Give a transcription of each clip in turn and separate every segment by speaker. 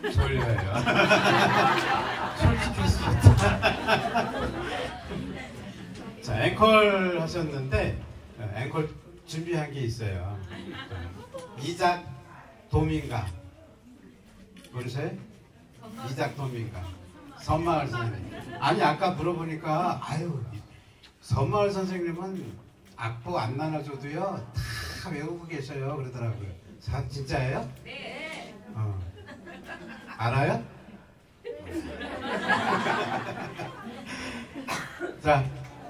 Speaker 1: 졸려요. 솔직히 좋다. 자, 앵콜 하셨는데 앵콜 준비한 게 있어요. 이작 도민가 모르세요? 이작 도민가 선마을 선생님. 아니 아까 물어보니까 아유 선마을 선생님은 악보 안 나눠줘도요 다 외우고 계셔요 그러더라고요. 진짜예요?
Speaker 2: 네.
Speaker 1: 알아요? 자,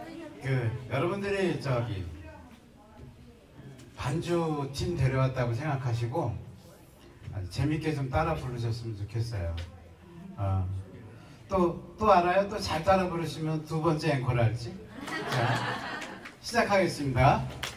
Speaker 1: 여러분들이 저기 반주 팀 데려왔다고 생각하시고 아주 재밌게 좀 따라 부르셨으면 좋겠어요. 또 알아요? 또 잘 따라 부르시면 두 번째 앵콜 할지? 자, 시작하겠습니다.